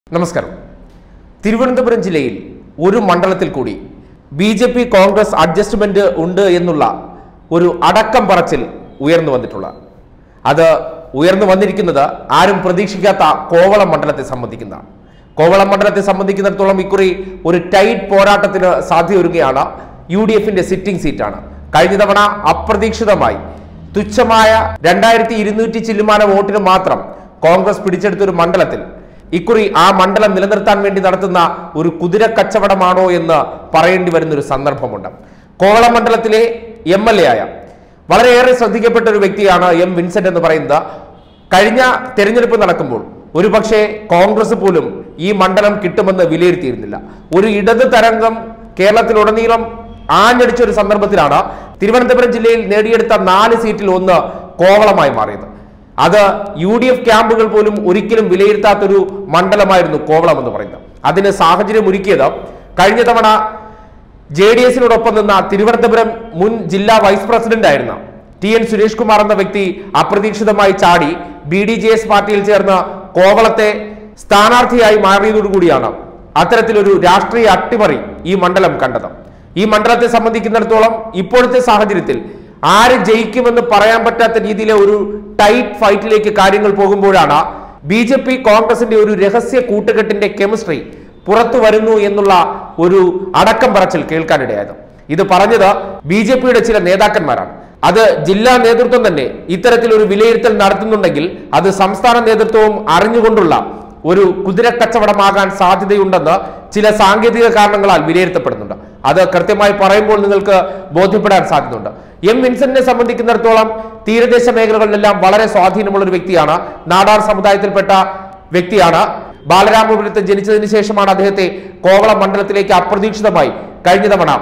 നമസ്കാരം. തിരുവനന്തപുരം ജില്ലയിൽ ഒരു മണ്ഡലത്തിൽ കൂടി ബി.ജെ.പി. കോൺഗ്രസ് അഡ്ജസ്റ്റ്മെന്റ് ഉണ്ട് എന്നുള്ള ഒരു അടക്കം പറച്ചിൽ ഉയർന്നു വന്നിട്ടുള്ള അത് ഉയർന്നു വന്നിരിക്കുന്നത് ആരും പ്രതീക്ഷിക്കാത്ത കോവളം മണ്ഡലത്തെ സംബന്ധിക്കുന്നതാണ്. കോവളം മണ്ഡലത്തെ സംബന്ധിക്കുന്നിടത്തോളം ഇക്കുറി ഒരു ടൈറ്റ് പോരാട്ടത്തിന് സാധ്യതയൊരുങ്ങുകയാണ്. UDFന്റെ സിറ്റിംഗ് സീറ്റാണ്. കഴിഞ്ഞ തവണ അപ്രതീക്ഷിതമായി തുച്ഛമായ 2200 ചില്ലുമാന വോട്ടിന് മാത്രം കോൺഗ്രസ് പിടിച്ചെടുത്ത ഒരു മണ്ഡലത്തിൽ ഇക്കുറി ആ മണ്ഡലം നിലനിർത്താൻ വേണ്ടി നടത്തുന്ന ഒരു കുതിര കച്ചവടമാണോ എന്ന് പറയേണ്ടി വരുന്നൊരു സന്ദർഭമുണ്ട്. കോവളം മണ്ഡലത്തിലെ MLA ആയ വളരെയേറെ ശ്രദ്ധിക്കപ്പെട്ട ഒരു വ്യക്തിയാണ് M. വിൻസെന്റ് എന്ന് പറയുന്നത്. കഴിഞ്ഞ തെരഞ്ഞെടുപ്പ് നടക്കുമ്പോൾ ഒരുപക്ഷെ കോൺഗ്രസ് പോലും ഈ മണ്ഡലം കിട്ടുമെന്ന് വിലയിരുത്തിയിരുന്നില്ല. ഒരു ഇടത് തരംഗം കേരളത്തിലുടനീളം ആഞ്ഞടിച്ചൊരു സന്ദർഭത്തിലാണ് തിരുവനന്തപുരം ജില്ലയിൽ നേടിയെടുത്ത 4 സീറ്റിൽ ഒന്ന് കോവളമായി മാറിയത്. അത് UDF ക്യാമ്പുകൾ പോലും ഒരിക്കലും വിലയിരുത്താത്തൊരു മണ്ഡലമായിരുന്നു കോവളം എന്ന് പറയുന്നത്. അതിന് സാഹചര്യം ഒരുക്കിയത് കഴിഞ്ഞ തവണ JDSനോടൊപ്പം നിന്ന തിരുവനന്തപുരം മുൻ ജില്ലാ വൈസ് പ്രസിഡന്റ് ആയിരുന്ന TN സുരേഷ് കുമാർ എന്ന വ്യക്തി അപ്രതീക്ഷിതമായി ചാടി BDJS പാർട്ടിയിൽ ചേർന്ന് കോവളത്തെ സ്ഥാനാർത്ഥിയായി മാറിയതോടുകൂടിയാണ് അത്തരത്തിലൊരു രാഷ്ട്രീയ അട്ടിമറി ഈ മണ്ഡലം കണ്ടത്. ഈ മണ്ഡലത്തെ സംബന്ധിക്കുന്നിടത്തോളം ഇപ്പോഴത്തെ സാഹചര്യത്തിൽ ആര് ജയിക്കുമെന്ന് പറയാൻ പറ്റാത്ത രീതിയിലെ ഒരു ടൈറ്റ് ഫൈറ്റിലേക്ക് കാര്യങ്ങൾ പോകുമ്പോഴാണ് ബി.ജെ.പി. കോൺഗ്രസിന്റെ ഒരു രഹസ്യ കൂട്ടുകെട്ടിന്റെ കെമിസ്ട്രി പുറത്തു വരുന്നു എന്നുള്ള ഒരു അടക്കം പറച്ചിൽ കേൾക്കാനിടയായത്. ഇത് പറഞ്ഞത് ബി.ജെ.പിയുടെ ചില നേതാക്കന്മാരാണ്. അത് ജില്ലാ നേതൃത്വം തന്നെ ഇത്തരത്തിലൊരു വിലയിരുത്തൽ നടത്തുന്നുണ്ടെങ്കിൽ അത് സംസ്ഥാന നേതൃത്വവും അറിഞ്ഞുകൊണ്ടുള്ള ഒരു കുതിരക്കച്ചവടമാകാൻ സാധ്യതയുണ്ടെന്ന് ചില സാങ്കേതിക കാരണങ്ങളാൽ വിലയിരുത്തപ്പെടുന്നുണ്ട്. അത് കൃത്യമായി പറയുമ്പോൾ നിങ്ങൾക്ക് ബോധ്യപ്പെടാൻ സാധ്യതയുണ്ട്. M. വിൻസെന്റിനെ സംബന്ധിക്കുന്നിടത്തോളം തീരദേശ മേഖലകളിലെല്ലാം വളരെ സ്വാധീനമുള്ള ഒരു വ്യക്തിയാണ്. നാടാർ സമുദായത്തിൽപ്പെട്ട വ്യക്തിയാണ്. ബാലരാമപുരത്ത് ജനിച്ചതിന് ശേഷമാണ് അദ്ദേഹത്തെ കോവളം മണ്ഡലത്തിലേക്ക് അപ്രതീക്ഷിതമായി കഴിഞ്ഞ തവണ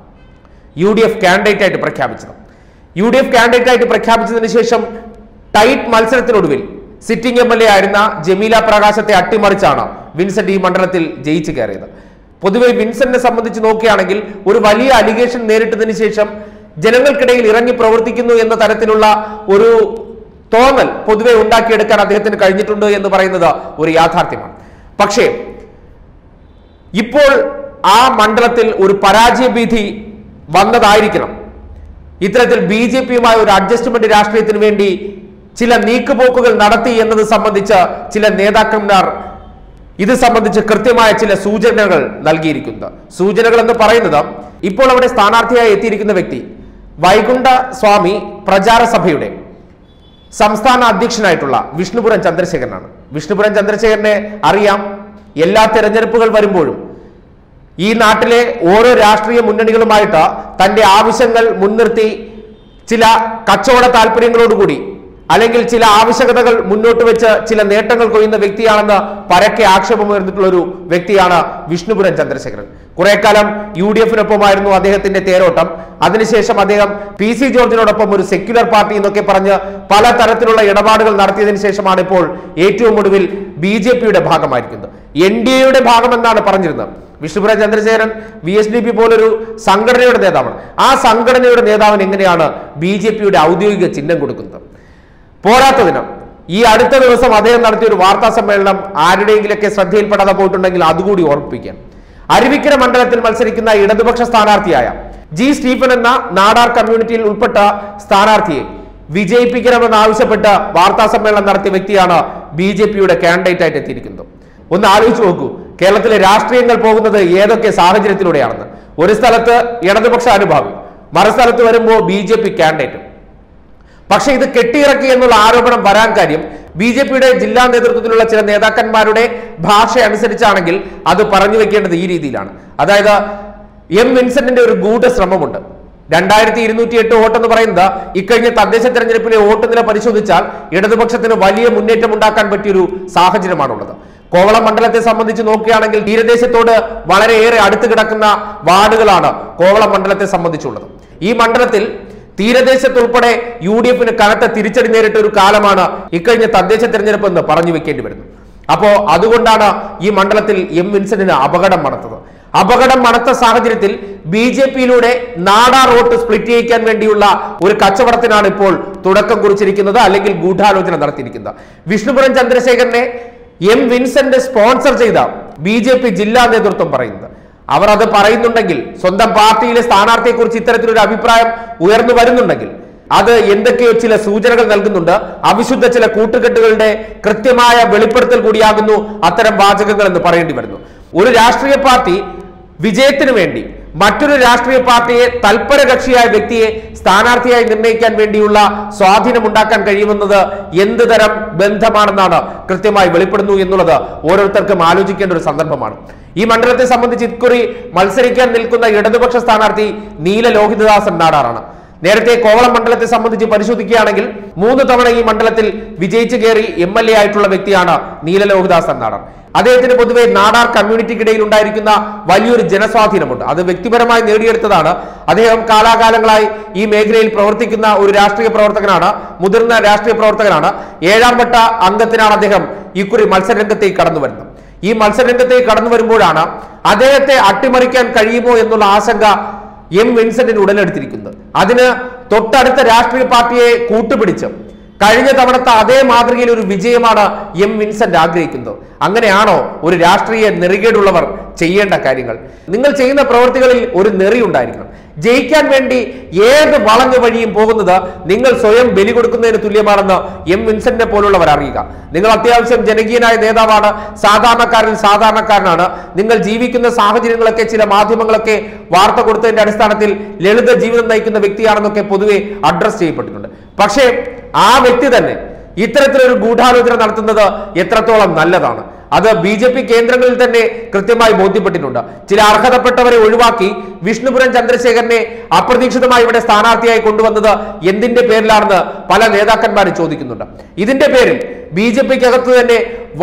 UDF കാൻഡിഡേറ്റ് ആയിട്ട് പ്രഖ്യാപിച്ചത്. UDF കാൻഡിഡേറ്റ് ആയിട്ട് പ്രഖ്യാപിച്ചതിന് ശേഷം ടൈറ്റ് മത്സരത്തിനൊടുവിൽ സിറ്റിംഗ് MLA ആയിരുന്ന ജമീല പ്രകാശത്തെ അട്ടിമറിച്ചാണ് വിൻസെന്റ് ഈ മണ്ഡലത്തിൽ ജയിച്ചു കയറിയത്. പൊതുവെ വിൻസെന്റിനെ സംബന്ധിച്ച് നോക്കുകയാണെങ്കിൽ ഒരു വലിയ അലിഗേഷൻ നേരിട്ടതിന് ശേഷം ജനങ്ങൾക്കിടയിൽ ഇറങ്ങി പ്രവർത്തിക്കുന്നു എന്ന തരത്തിലുള്ള ഒരു തോന്നൽ പൊതുവെ ഉണ്ടാക്കിയെടുക്കാൻ അദ്ദേഹത്തിന് കഴിഞ്ഞിട്ടുണ്ട് എന്ന് പറയുന്നത് ഒരു യാഥാർത്ഥ്യമാണ്. പക്ഷേ ഇപ്പോൾ ആ മണ്ഡലത്തിൽ ഒരു പരാജയ ഭീതി വന്നതായിരിക്കണം ഇത്തരത്തിൽ ബി.ജെ.പിയുമായി ഒരു അഡ്ജസ്റ്റ്മെന്റ് രാഷ്ട്രീയത്തിന് വേണ്ടി ചില നീക്കുപോക്കുകൾ നടത്തി എന്നത് സംബന്ധിച്ച് ചില നേതാക്കന്മാർ ഇത് സംബന്ധിച്ച് കൃത്യമായ ചില സൂചനകൾ നൽകിയിരിക്കുന്നത്. സൂചനകൾ എന്ന് പറയുന്നത് ഇപ്പോൾ അവിടെ സ്ഥാനാർത്ഥിയായി എത്തിയിരിക്കുന്ന വ്യക്തി വൈകുണ്ഠ സ്വാമി പ്രചാര സഭയുടെ സംസ്ഥാന അധ്യക്ഷനായിട്ടുള്ള വിഷ്ണുപുരം ചന്ദ്രശേഖരനാണ്. വിഷ്ണുപുരം ചന്ദ്രശേഖരനെ അറിയാം. എല്ലാ തെരഞ്ഞെടുപ്പുകൾ വരുമ്പോഴും ഈ നാട്ടിലെ ഓരോ രാഷ്ട്രീയ മുന്നണികളുമായിട്ട് തന്റെ ആവശ്യങ്ങൾ മുൻനിർത്തി ചില കച്ചവട താല്പര്യങ്ങളോടുകൂടി അല്ലെങ്കിൽ ചില ആവശ്യകതകൾ മുന്നോട്ട് വെച്ച് ചില നേട്ടങ്ങൾ കൊയ്യുന്ന വ്യക്തിയാണെന്ന് പരക്കെ ആക്ഷേപമുയർന്നിട്ടുള്ള ഒരു വ്യക്തിയാണ് വിഷ്ണുപുരം ചന്ദ്രശേഖരൻ. കുറെ കാലം UDFനൊപ്പമായിരുന്നു അദ്ദേഹത്തിന്റെ തേരോട്ടം. അതിനുശേഷം അദ്ദേഹം PC ജോർജിനോടൊപ്പം ഒരു സെക്യുലർ പാർട്ടി എന്നൊക്കെ പറഞ്ഞ് പല തരത്തിലുള്ള ഇടപാടുകൾ നടത്തിയതിനു ശേഷമാണ് ഇപ്പോൾ ഏറ്റവും ഒടുവിൽ ബി.ജെ.പിയുടെ ഭാഗമായിരിക്കുന്നത്. NDAയുടെ ഭാഗമെന്നാണ് പറഞ്ഞിരുന്നത്. വിഷ്ണുപുരം ചന്ദ്രശേഖരൻ VSDP പോലൊരു സംഘടനയുടെ നേതാവാണ്. ആ സംഘടനയുടെ നേതാവിന് എങ്ങനെയാണ് ബി.ജെ.പിയുടെ ഔദ്യോഗിക ചിഹ്നം കൊടുക്കുന്നത്? പോരാത്തതിന് ഈ അടുത്ത ദിവസം അദ്ദേഹം നടത്തിയ ഒരു വാർത്താ സമ്മേളനം ആരുടെയെങ്കിലൊക്കെ ശ്രദ്ധയിൽപ്പെടാതെ പോയിട്ടുണ്ടെങ്കിൽ അതുകൂടി ഓർമ്മിപ്പിക്കാം. അരുവിക്കര മണ്ഡലത്തിൽ മത്സരിക്കുന്ന ഇടതുപക്ഷ സ്ഥാനാർത്ഥിയായ G. സ്റ്റീഫൻ എന്ന നാടാർ കമ്മ്യൂണിറ്റിയിൽ ഉൾപ്പെട്ട സ്ഥാനാർത്ഥിയെ വിജയിപ്പിക്കണമെന്നാവശ്യപ്പെട്ട് വാർത്താ സമ്മേളനം നടത്തിയ വ്യക്തിയാണ് ബി.ജെ.പിയുടെ കാൻഡിഡേറ്റ് ആയിട്ട് എത്തിയിരിക്കുന്നത്. ഒന്ന് ആലോചിച്ച് നോക്കൂ, കേരളത്തിലെ രാഷ്ട്രീയങ്ങൾ പോകുന്നത് ഏതൊക്കെ സാഹചര്യത്തിലൂടെയാണെന്ന്. ഒരു സ്ഥലത്ത് ഇടതുപക്ഷ അനുഭാവി, മറുസ്ഥലത്ത് വരുമ്പോൾ ബി.ജെ.പി. കാൻഡിഡേറ്റും. പക്ഷെ ഇത് കെട്ടിയിറക്കി എന്നുള്ള ആരോപണം വരാൻ കാര്യം ബി.ജെ.പിയുടെ ജില്ലാ നേതൃത്വത്തിലുള്ള ചില നേതാക്കന്മാരുടെ ഭാഷ അനുസരിച്ചാണെങ്കിൽ അത് പറഞ്ഞു വെക്കേണ്ടത് ഈ രീതിയിലാണ്. അതായത് M. വിൻസെന്റിന്റെ ഒരു ഗൂഢശ്രമമുണ്ട്. 2208 വോട്ടെന്ന് പറയുന്നത് ഇക്കഴിഞ്ഞ തദ്ദേശ തെരഞ്ഞെടുപ്പിലെ വോട്ട് നില പരിശോധിച്ചാൽ ഇടതുപക്ഷത്തിന് വലിയ മുന്നേറ്റം ഉണ്ടാക്കാൻ പറ്റിയൊരു സാഹചര്യമാണുള്ളത്. കോവളം മണ്ഡലത്തെ സംബന്ധിച്ച് നോക്കുകയാണെങ്കിൽ തീരദേശത്തോട് വളരെയേറെ അടുത്ത് കിടക്കുന്ന വാർഡുകളാണ് കോവളം മണ്ഡലത്തെ സംബന്ധിച്ചുള്ളത്. ഈ മണ്ഡലത്തിൽ തീരദേശത്തുൾപ്പെടെ UDFന് കനത്ത തിരിച്ചടി നേരിട്ട ഒരു കാലമാണ് ഇക്കഴിഞ്ഞ തദ്ദേശ തെരഞ്ഞെടുപ്പ് എന്ന് പറഞ്ഞു വെക്കേണ്ടി വരുന്നു. അപ്പോ അതുകൊണ്ടാണ് ഈ മണ്ഡലത്തിൽ M. വിൻസെന്റിന് അപകടം മണത്തത്. അപകടം മണത്ത സാഹചര്യത്തിൽ ബി.ജെ.പിയിലൂടെ നാടാർ വോട്ട് സ്പ്ലിറ്റ് ചെയ്യിക്കാൻ വേണ്ടിയുള്ള ഒരു കച്ചവടത്തിനാണ് ഇപ്പോൾ തുടക്കം കുറിച്ചിരിക്കുന്നത്, അല്ലെങ്കിൽ ഗൂഢാലോചന നടത്തിയിരിക്കുന്നത്. വിഷ്ണുപുരം ചന്ദ്രശേഖരനെ എം വിൻസെന്റ് സ്പോൺസർ ചെയ്ത BJP ജില്ലാ നേതൃത്വം പറയുന്നത്. അവർ അത് പറയുന്നുണ്ടെങ്കിൽ, സ്വന്തം പാർട്ടിയിലെ സ്ഥാനാർത്ഥിയെക്കുറിച്ച് ഇത്തരത്തിലൊരു അഭിപ്രായം ഉയർന്നു വരുന്നുണ്ടെങ്കിൽ അത് എന്തൊക്കെയോ ചില സൂചനകൾ നൽകുന്നുണ്ട്. അവിശുദ്ധ ചില കൂട്ടുകെട്ടുകളുടെ കൃത്യമായ വെളിപ്പെടുത്തൽ കൂടിയാകുന്നു അത്തരം വാചകങ്ങൾ എന്ന് പറയേണ്ടി വരുന്നു. ഒരു രാഷ്ട്രീയ പാർട്ടി വിജയത്തിന് വേണ്ടി മറ്റൊരു രാഷ്ട്രീയ പാർട്ടിയെ തൽപര കക്ഷിയായ വ്യക്തിയെ സ്ഥാനാർത്ഥിയായി നിർണ്ണയിക്കാൻ വേണ്ടിയുള്ള സ്വാധീനം ഉണ്ടാക്കാൻ കഴിയുമെന്നത് എന്ത് തരം ബന്ധമാണെന്നാണ് കൃത്യമായി വെളിപ്പെടുന്നു എന്നുള്ളത് ഓരോരുത്തർക്കും ആലോചിക്കേണ്ട ഒരു സന്ദർഭമാണ്. ഈ മണ്ഡലത്തെ സംബന്ധിച്ച് ഇക്കുറി മത്സരിക്കാൻ നിൽക്കുന്ന ഇടതുപക്ഷ സ്ഥാനാർത്ഥി നീല ലോഹിതദാസൻ നാടാറാണ്. നേരത്തെ കോവളം മണ്ഡലത്തെ സംബന്ധിച്ച് പരിശോധിക്കുകയാണെങ്കിൽ 3 തവണ ഈ മണ്ഡലത്തിൽ വിജയിച്ചു കയറി MLA ആയിട്ടുള്ള വ്യക്തിയാണ് നീല ലോഹിതദാസൻ നാടാർ. അദ്ദേഹത്തിന് പൊതുവെ നാടാർ കമ്മ്യൂണിറ്റിക്കിടയിൽ ഉണ്ടായിരിക്കുന്ന വലിയൊരു ജനസ്വാധീനമുണ്ട്. അത് വ്യക്തിപരമായി നേടിയെടുത്തതാണ്. അദ്ദേഹം കാലാകാലങ്ങളായി ഈ മേഖലയിൽ പ്രവർത്തിക്കുന്ന ഒരു രാഷ്ട്രീയ പ്രവർത്തകനാണ്, മുതിർന്ന രാഷ്ട്രീയ പ്രവർത്തകനാണ്. 7ാം വട്ട അംഗത്തിനാണ് അദ്ദേഹം ഇക്കുറി മത്സരരംഗത്തേക്ക് കടന്നു വരുന്നത്. ഈ മത്സരരംഗത്തേക്ക് കടന്നു വരുമ്പോഴാണ് അദ്ദേഹത്തെ അട്ടിമറിക്കാൻ കഴിയുമോ എന്നുള്ള ആശങ്ക എം വിൻസെന്റിന് ഉടലെടുത്തിരിക്കുന്നത്. അതിന് തൊട്ടടുത്ത രാഷ്ട്രീയ പാർട്ടിയെ കൂട്ടുപിടിച്ച് കഴിഞ്ഞ തവണത്തെ അതേ മാതൃകയിൽ ഒരു വിജയമാണ് എം വിൻസെന്റ് ആഗ്രഹിക്കുന്നത്. അങ്ങനെയാണോ ഒരു രാഷ്ട്രീയ നെറികേടുള്ളവർ ചെയ്യേണ്ട കാര്യങ്ങൾ? നിങ്ങൾ ചെയ്യുന്ന പ്രവൃത്തികളിൽ ഒരു നെറി ഉണ്ടായിരിക്കണം. ജയിക്കാൻ വേണ്ടി ഏത് വളഞ്ഞ വഴിയും പോകുന്നത് നിങ്ങൾ സ്വയം ബലി കൊടുക്കുന്നതിന് തുല്യമാണെന്ന് എം വിൻസെന്റിനെ പോലുള്ളവർ അറിയുക. നിങ്ങൾ അത്യാവശ്യം ജനകീയനായ നേതാവാണ്, സാധാരണക്കാരൻ സാധാരണക്കാരനാണ്. നിങ്ങൾ ജീവിക്കുന്ന സാഹചര്യങ്ങളൊക്കെ ചില മാധ്യമങ്ങളൊക്കെ വാർത്ത കൊടുത്തതിന്റെ അടിസ്ഥാനത്തിൽ ലളിത ജീവിതം നയിക്കുന്ന വ്യക്തിയാണെന്നൊക്കെ പൊതുവെ അഡ്രസ് ചെയ്യപ്പെട്ടിട്ടുണ്ട്. പക്ഷേ ആ വ്യക്തി തന്നെ ഇത്തരത്തിലൊരു ഗൂഢാലോചന നടത്തുന്നത് എത്രത്തോളം നല്ലതാണ്? അത് BJP കേന്ദ്രങ്ങളിൽ തന്നെ കൃത്യമായി ബോധ്യപ്പെട്ടിട്ടുണ്ട്. ചില അർഹതപ്പെട്ടവരെ ഒഴിവാക്കി വിഷ്ണുപുരം ചന്ദ്രശേഖരനെ അപ്രതീക്ഷിതമായി ഇവിടെ സ്ഥാനാർത്ഥിയായി കൊണ്ടുവന്നത് എന്തിന്റെ പേരിലാണെന്ന് പല നേതാക്കന്മാരും ചോദിക്കുന്നുണ്ട്. ഇതിന്റെ പേരിൽ BJPക്ക് അകത്ത് തന്നെ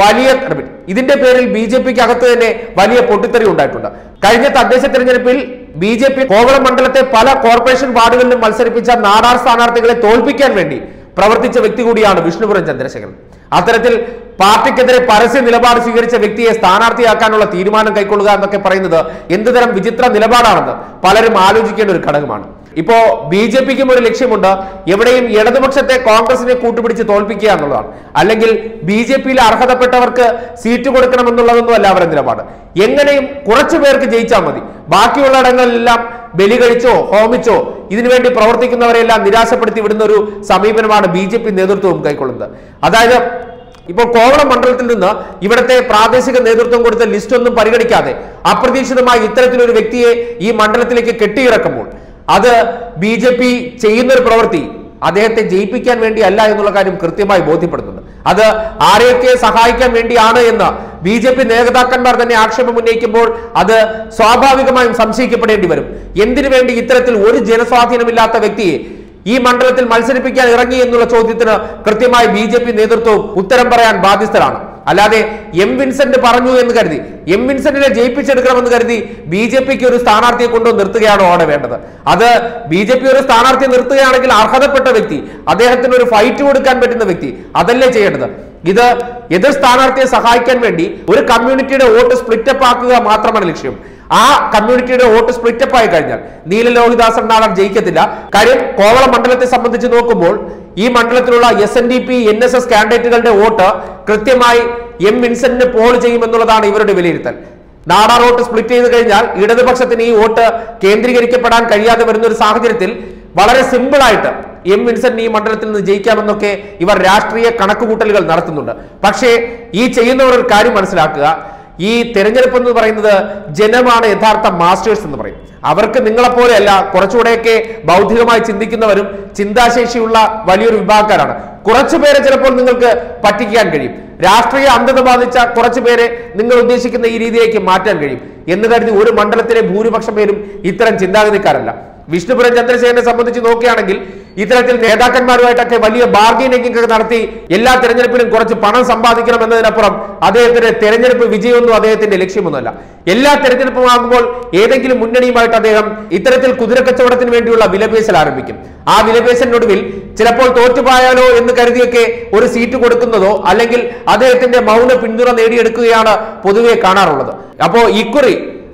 വലിയ പൊട്ടിത്തെറി ഉണ്ടായിട്ടുണ്ട്. കഴിഞ്ഞ തദ്ദേശ തെരഞ്ഞെടുപ്പിൽ BJP കോവളം മണ്ഡലത്തെ പല കോർപ്പറേഷൻ വാർഡുകളിലും മത്സരിപ്പിച്ച നാടാർ സ്ഥാനാർത്ഥികളെ തോൽപ്പിക്കാൻ വേണ്ടി പ്രവർത്തിച്ച വ്യക്തി കൂടിയാണ് വിഷ്ണുപുരം ചന്ദ്രശേഖരൻ. അത്തരത്തിൽ പാർട്ടിക്കെതിരെ പരസ്യ നിലപാട് സ്വീകരിച്ച വ്യക്തിയെ സ്ഥാനാർത്ഥിയാക്കാനുള്ള തീരുമാനം കൈക്കൊള്ളുക എന്നൊക്കെ പറയുന്നത് എന്തുതരം വിചിത്ര നിലപാടാണെന്ന് പലരും ആലോചിക്കേണ്ട ഒരു ഘടകമാണ്. ഇപ്പോ BJPക്കും ഒരു ലക്ഷ്യമുണ്ട്, എവിടെയും ഇടതുപക്ഷത്തെ കോൺഗ്രസിനെ കൂട്ടുപിടിച്ച് തോൽപ്പിക്കുക എന്നുള്ളതാണ്. അല്ലെങ്കിൽ BJPയിലെ അർഹതപ്പെട്ടവർക്ക് സീറ്റ് കൊടുക്കണമെന്നുള്ളതൊന്നും അല്ല അവരുടെ നിലപാട്. എങ്ങനെയും കുറച്ചു പേർക്ക് ജയിച്ചാൽ മതി, ബാക്കിയുള്ള ഇടങ്ങളിലെല്ലാം ബലി കഴിച്ചോ ഹോമിച്ചോ ഇതിനുവേണ്ടി പ്രവർത്തിക്കുന്നവരെല്ലാം നിരാശപ്പെടുത്തി വിടുന്ന ഒരു സമീപനമാണ് BJP നേതൃത്വവും കൈക്കൊള്ളുന്നത്. അതായത് ഇപ്പോൾ കോവളം മണ്ഡലത്തിൽ നിന്ന് ഇവിടുത്തെ പ്രാദേശിക നേതൃത്വം കൊടുത്ത ലിസ്റ്റ് ഒന്നും പരിഗണിക്കാതെ അപ്രതീക്ഷിതമായി ഇത്തരത്തിലൊരു വ്യക്തിയെ ഈ മണ്ഡലത്തിലേക്ക് കെട്ടിയിറക്കുമ്പോൾ അത് BJP ചെയ്യുന്നൊരു പ്രവൃത്തി അദ്ദേഹത്തെ ജയിപ്പിക്കാൻ വേണ്ടി അല്ല എന്നുള്ള കാര്യം കൃത്യമായി ബോധ്യപ്പെടുന്നുണ്ട്. അത് ആരെയൊക്കെ സഹായിക്കാൻ വേണ്ടിയാണ് എന്ന് BJP നേതാക്കന്മാർ തന്നെ ആക്ഷേപം ഉന്നയിക്കുമ്പോൾ അത് സ്വാഭാവികമായും സംശയിക്കപ്പെടേണ്ടി വരും. എന്തിനു വേണ്ടി ഇത്തരത്തിൽ ഒരു ജനസ്വാധീനമില്ലാത്ത വ്യക്തിയെ ഈ മണ്ഡലത്തിൽ മത്സരിപ്പിക്കാൻ ഇറങ്ങി എന്നുള്ള ചോദ്യത്തിന് കൃത്യമായി BJP നേതൃത്വവും ഉത്തരം പറയാൻ ബാധ്യസ്ഥരാണ്. അല്ലാതെ എം വിൻസെന്റ് പറഞ്ഞു എന്ന് കരുതി, എം വിൻസെന്റിനെ ജയിപ്പിച്ചെടുക്കണമെന്ന് കരുതി BJPക്ക് ഒരു സ്ഥാനാർത്ഥിയെ കൊണ്ടു നിർത്തുകയാണോ അവിടെ വേണ്ടത്? അത് BJP ഒരു സ്ഥാനാർത്ഥിയെ നിർത്തുകയാണെങ്കിൽ അർഹതപ്പെട്ട വ്യക്തി, അദ്ദേഹത്തിന് ഒരു ഫൈറ്റ് കൊടുക്കാൻ പറ്റുന്ന വ്യക്തി, അതല്ലേ ചെയ്യേണ്ടത്? ഇത് എതിർ സ്ഥാനാർത്ഥിയെ സഹായിക്കാൻ വേണ്ടി ഒരു കമ്മ്യൂണിറ്റിയുടെ വോട്ട് സ്പ്ലിറ്റപ്പ് ആക്കുക മാത്രമാണ് ലക്ഷ്യം. ആ കമ്മ്യൂണിറ്റിയുടെ വോട്ട് സ്പ്ലിറ്റപ്പ് ആയി കഴിഞ്ഞാൽ നീല ലോഹിതദാസൻ നാടാർ ജയിക്കത്തില്ല. കാര്യം കോവളം മണ്ഡലത്തെ സംബന്ധിച്ച് നോക്കുമ്പോൾ ഈ മണ്ഡലത്തിലുള്ള SNDP NSS കാൻഡിഡേറ്റുകളുടെ വോട്ട് കൃത്യമായി എം വിൻസെന്റിന് പോൾ ചെയ്യുമെന്നുള്ളതാണ് ഇവരുടെ വിലയിരുത്തൽ. നാടാർ വോട്ട് സ്പ്ലിറ്റ് ചെയ്ത് കഴിഞ്ഞാൽ ഇടതുപക്ഷത്തിന് ഈ വോട്ട് കേന്ദ്രീകരിക്കപ്പെടാൻ കഴിയാതെ വരുന്ന ഒരു സാഹചര്യത്തിൽ വളരെ സിമ്പിൾ ആയിട്ട് എം വിൻസെന്റ് ഈ മണ്ഡലത്തിൽ നിന്ന് ജയിക്കാമെന്നൊക്കെ ഇവർ രാഷ്ട്രീയ കണക്കുകൂട്ടലുകൾ നടത്തുന്നുണ്ട്. പക്ഷേ ഈ ചെയ്യുന്നവർ ഒരു കാര്യം മനസ്സിലാക്കുക, ഈ തെരഞ്ഞെടുപ്പ് എന്ന് പറയുന്നത് ജനമാണ് യഥാർത്ഥ മാസ്റ്റേഴ്സ് എന്ന് പറയും. അവർക്ക് നിങ്ങളെപ്പോലെയല്ല, കുറച്ചുകൂടെയൊക്കെ ബൗദ്ധികമായി ചിന്തിക്കുന്നവരും ചിന്താശേഷിയുള്ള വലിയൊരു വിഭാഗക്കാരാണ്. കുറച്ചുപേരെ ചിലപ്പോൾ നിങ്ങൾക്ക് പറ്റിക്കാൻ കഴിയും. രാഷ്ട്രീയ അന്ധത ബാധിച്ച കുറച്ചുപേരെ നിങ്ങൾ ഉദ്ദേശിക്കുന്ന ഈ രീതിയിലേക്ക് മാറ്റാൻ കഴിയും എന്ന് കരുതി ഒരു മണ്ഡലത്തിലെ ഭൂരിപക്ഷം പേരും ഇത്തരം ചിന്താഗതിക്കാരല്ല. വിഷ്ണുപുരം ചന്ദ്രശേഖരനെ സംബന്ധിച്ച് നോക്കുകയാണെങ്കിൽ ഇത്തരത്തിൽ നേതാക്കന്മാരുമായിട്ടൊക്കെ വലിയ ബാർഗൈനിങ് ഒക്കെ നടത്തി എല്ലാ തെരഞ്ഞെടുപ്പിലും കുറച്ച് പണം സമ്പാദിക്കണം എന്നതിനപ്പുറം അദ്ദേഹത്തിന്റെ തെരഞ്ഞെടുപ്പ് വിജയമൊന്നും അദ്ദേഹത്തിന്റെ ലക്ഷ്യമൊന്നുമല്ല. എല്ലാ തെരഞ്ഞെടുപ്പും ആകുമ്പോൾ ഏതെങ്കിലും മുന്നണിയുമായിട്ട് അദ്ദേഹം ഇത്തരത്തിൽ കുതിരക്കച്ചവടത്തിന് വേണ്ടിയുള്ള വിലപേശൽ ആരംഭിക്കും. ആ വിലപേശലിനൊടുവിൽ ചിലപ്പോൾ തോറ്റുപോയാലോ എന്ന് കരുതിയൊക്കെ ഒരു സീറ്റ് കൊടുക്കുന്നതോ അല്ലെങ്കിൽ അദ്ദേഹത്തിന്റെ മൗന പിന്തുണ നേടിയെടുക്കുകയാണ് പൊതുവെ കാണാറുള്ളത്. അപ്പോ ഇക്കുറി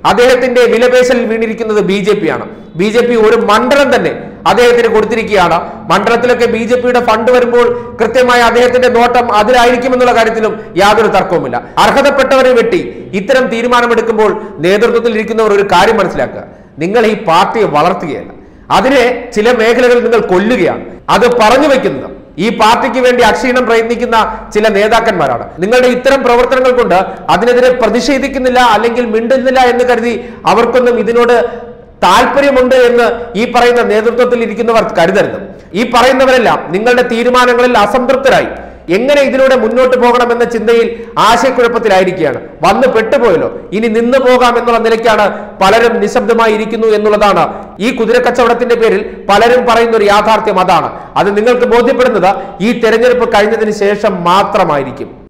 അദ്ദേഹത്തിന്റെ വിലപേശലിൽ വീണിരിക്കുന്നത് BJP ആണ്. BJP ഒരു മണ്ഡലം തന്നെ അദ്ദേഹത്തിന് കൊടുത്തിരിക്കുകയാണ്. മണ്ഡലത്തിലൊക്കെ BJPയുടെ ഫണ്ട് വരുമ്പോൾ കൃത്യമായി അദ്ദേഹത്തിന്റെ നോട്ടം അതിലായിരിക്കുമെന്നുള്ള കാര്യത്തിലും യാതൊരു തർക്കവുമില്ല. അർഹതപ്പെട്ടവരെ വെട്ടി ഇത്തരം തീരുമാനമെടുക്കുമ്പോൾ നേതൃത്വത്തിൽ ഇരിക്കുന്നവർ ഒരു കാര്യം മനസ്സിലാക്കുക, നിങ്ങൾ ഈ പാർട്ടിയെ വളർത്തുകയല്ല, അതിനെ ചില മേഖലകളിൽ നിങ്ങൾ കൊല്ലുകയാണ്. അത് പറഞ്ഞു വെക്കുന്നത് ഈ പാർട്ടിക്ക് വേണ്ടി അക്ഷീണം പ്രയത്നിക്കുന്ന ചില നേതാക്കന്മാരാണ്. നിങ്ങളുടെ ഇത്തരം പ്രവർത്തനങ്ങൾ കൊണ്ട് അതിനെതിരെ പ്രതിഷേധിക്കുന്നില്ല അല്ലെങ്കിൽ മിണ്ടുന്നില്ല എന്ന് കരുതി അവർക്കൊന്നും ഇതിനോട് താല്പര്യമുണ്ട് എന്ന് ഈ പറയുന്ന നേതൃത്വത്തിൽ ഇരിക്കുന്നവർ കരുതരുത്. ഈ പറയുന്നവരെല്ലാം നിങ്ങളുടെ തീരുമാനങ്ങളിൽ അസംതൃപ്തരായി എങ്ങനെ ഇതിലൂടെ മുന്നോട്ട് പോകണമെന്ന ചിന്തയിൽ ആശയക്കുഴപ്പത്തിലായിരിക്കുകയാണ്. വന്ന് പെട്ടുപോയല്ലോ, ഇനി നിന്നു പോകാം എന്നുള്ള നിലയ്ക്കാണ് പലരും നിശബ്ദമായി ഇരിക്കുന്നു എന്നുള്ളതാണ് ഈ കുതിരക്കച്ചവടത്തിന്റെ പേരിൽ പലരും പറയുന്ന ഒരു യാഥാർത്ഥ്യം. അതാണ് അത് നിങ്ങൾക്ക് ബോധ്യപ്പെടുന്നത് ഈ തെരഞ്ഞെടുപ്പ് കഴിഞ്ഞതിന് ശേഷം മാത്രമായിരിക്കും.